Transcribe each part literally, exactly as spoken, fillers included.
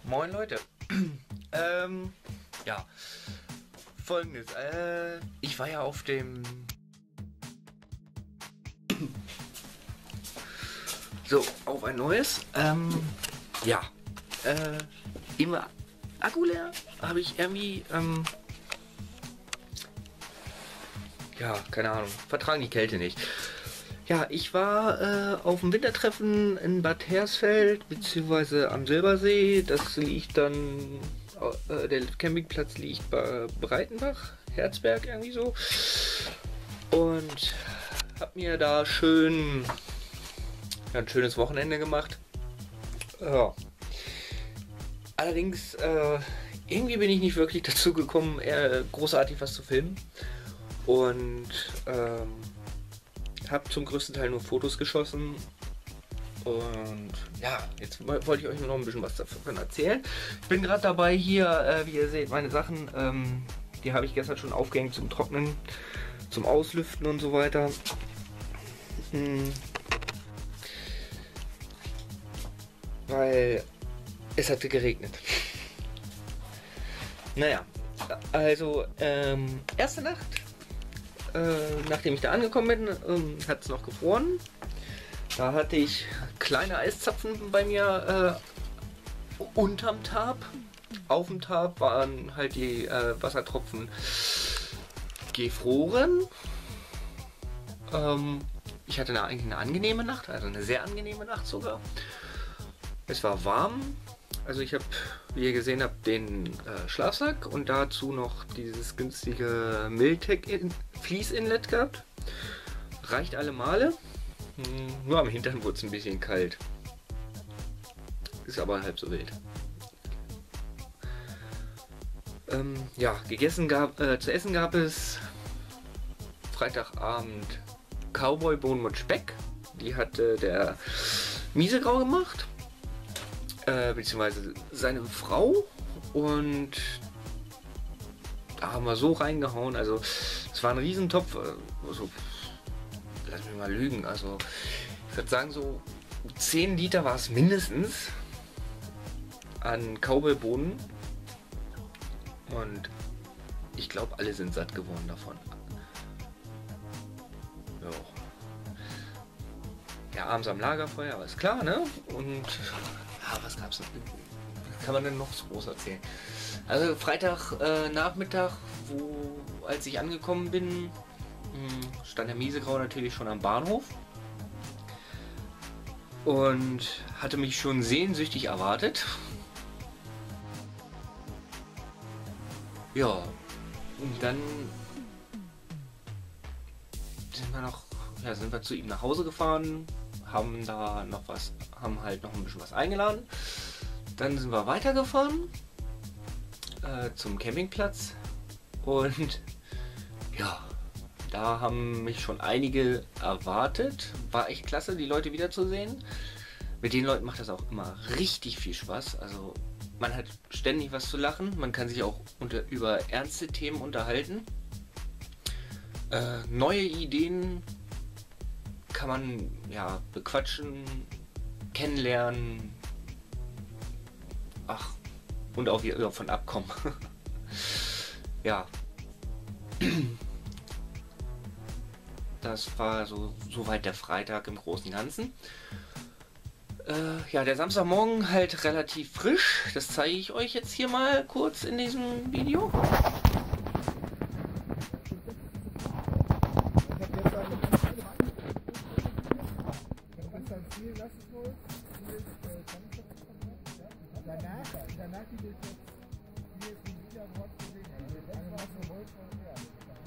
Moin Leute. ähm, ja, folgendes. Äh, ich war ja auf dem... So, auf ein neues. Ähm, ja. Äh, immer Akku leer. Habe ich irgendwie, ähm... ja, keine Ahnung. Vertragen die Kälte nicht. Ja, ich war äh, auf dem Wintertreffen in Bad Hersfeld, beziehungsweise am Silbersee. Das liegt dann, äh, der Campingplatz liegt bei Breitenbach, Herzberg irgendwie so. Und hab mir da schön ja, ein schönes Wochenende gemacht. Ja. Allerdings, äh, irgendwie bin ich nicht wirklich dazu gekommen, eher großartig was zu filmen. Und, ähm, habe zum größten Teil nur Fotos geschossen und ja, jetzt wollte ich euch nur noch ein bisschen was davon erzählen. Ich bin gerade dabei hier, äh, wie ihr seht, meine Sachen, ähm, die habe ich gestern schon aufgehängt zum Trocknen, zum Auslüften und so weiter. Hm. Weil es hatte geregnet. Naja, also ähm, erste Nacht. Äh, nachdem ich da angekommen bin, ähm, hat es noch gefroren. Da hatte ich kleine Eiszapfen bei mir äh, unterm Tarp. Auf dem Tarp waren halt die äh, Wassertropfen gefroren. Ähm, ich hatte eine, eigentlich eine angenehme Nacht, also eine sehr angenehme Nacht sogar. Es war warm. Also ich habe, wie ihr gesehen habt, den äh, Schlafsack und dazu noch dieses günstige Miltec Fließ-Inlet gehabt. Reicht alle Male. Hm, nur am Hintern wurde es ein bisschen kalt. Ist aber halb so wild. Ähm, ja, gegessen gab, äh, zu essen gab es Freitagabend Cowboybohnen mit Speck. Die hatte der Miesegrau gemacht. Äh, beziehungsweise seine Frau, und da haben wir so reingehauen, also es war ein Riesentopf, also, lass mich mal lügen, also ich würde sagen so zehn Liter war es mindestens an Cowboybohnen und ich glaube alle sind satt geworden davon. Ja. Ja, abends am Lagerfeuer, aber ist klar, ne? Und ja, was gab's noch? Was kann man denn noch so groß erzählen? Also Freitag äh, Nachmittag, wo, als ich angekommen bin, mh, stand der Miesegrau natürlich schon am Bahnhof und hatte mich schon sehnsüchtig erwartet. Ja, und dann sind wir noch, ja, sind wir zu ihm nach Hause gefahren, haben da noch was, haben halt noch ein bisschen was eingeladen. Dann sind wir weitergefahren äh, zum Campingplatz und ja, da haben mich schon einige erwartet. War echt klasse, die Leute wiederzusehen. Mit den Leuten macht das auch immer richtig viel Spaß. Also man hat ständig was zu lachen, man kann sich auch unter, über ernste Themen unterhalten. Äh, neue Ideen kann man ja bequatschen, kennenlernen, ach, und auch wieder von abkommen. Ja, das war so soweit der Freitag im Großen und Ganzen. Äh, ja, der Samstagmorgen halt relativ frisch, das zeige ich euch jetzt hier mal kurz in diesem Video. Danach, danach die hier ist ein Widerwort zu sehen. Eine Masse Holz und ja.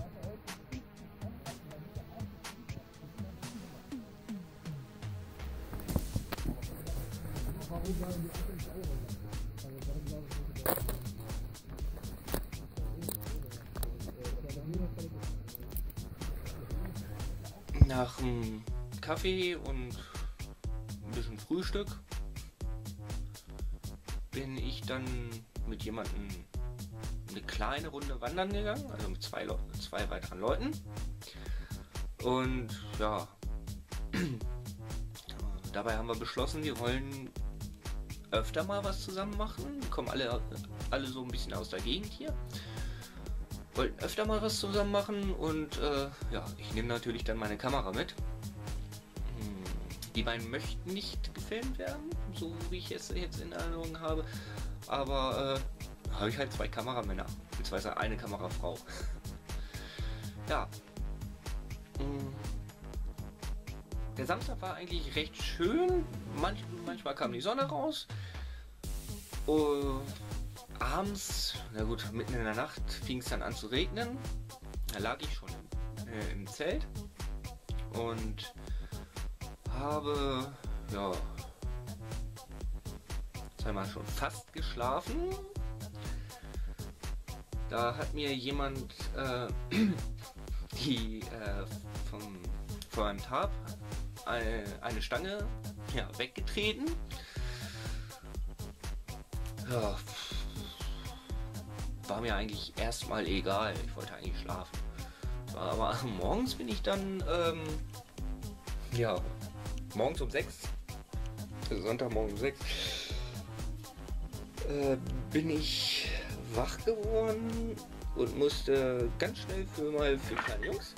Warum sagen die achtzig Euro? Also warum sagen die das? Nach dem Kaffee und ein bisschen Frühstück bin ich dann mit jemandem eine kleine Runde wandern gegangen, also mit zwei, Le zwei weiteren Leuten. Und ja, dabei haben wir beschlossen, wir wollen öfter mal was zusammen machen. Wir kommen alle, alle so ein bisschen aus der Gegend hier. Wollten öfter mal was zusammen machen und äh, ja, ich nehme natürlich dann meine Kamera mit. Hm, die beiden möchten nicht gefilmt werden, so wie ich es jetzt in Erinnerung habe. Aber äh, habe ich halt zwei Kameramänner, beziehungsweise eine Kamerafrau. Ja. Hm. Der Samstag war eigentlich recht schön. Manch, manchmal kam die Sonne raus. Uh, abends, na gut, mitten in der Nacht fing es dann an zu regnen. Da lag ich schon äh, im Zelt und habe, ja, zweimal schon fast geschlafen. Da hat mir jemand äh, die äh, vom, von einem Tarp eine, eine Stange ja, weggetreten. Ja, war mir eigentlich erstmal egal. Ich wollte eigentlich schlafen. Aber morgens bin ich dann, ähm, ja, morgens um sechs, also Sonntagmorgen um sechs, äh, bin ich wach geworden und musste ganz schnell für mal für kleine Jungs.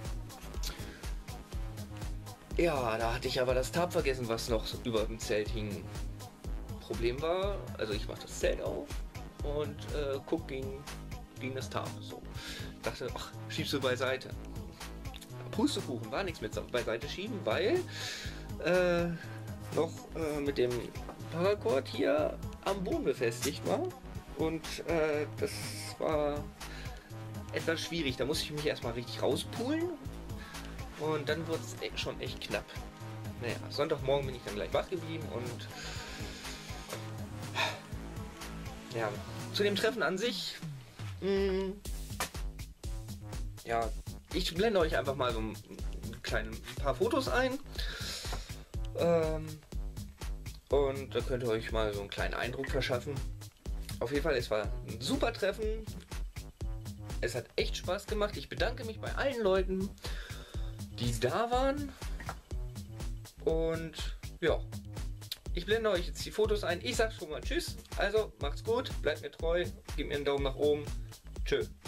Ja, da hatte ich aber das Tarp vergessen, was noch über dem Zelt hing. Problem war, also ich mach das Zelt auf und äh, guck gegen, gegen das Tarp. So. Dachte, ach, schiebst du beiseite. Pustekuchen, war nichts mit beiseite schieben, weil äh, noch äh, mit dem Paracord hier am Boden befestigt war. Und äh, das war etwas schwierig. Da musste ich mich erstmal richtig rauspulen. Und dann wurde es schon echt knapp. Naja, Sonntagmorgen bin ich dann gleich wach geblieben und ja, zu dem Treffen an sich, mh, ja, ich blende euch einfach mal so ein, kleine, ein paar Fotos ein. Ähm, und da könnt ihr euch mal so einen kleinen Eindruck verschaffen. Auf jeden Fall, es war ein super Treffen. Es hat echt Spaß gemacht. Ich bedanke mich bei allen Leuten, die da waren. Und ja, ich blende euch jetzt die Fotos ein. Ich sag schon mal Tschüss. Also macht's gut, bleibt mir treu, gebt mir einen Daumen nach oben. Tschö.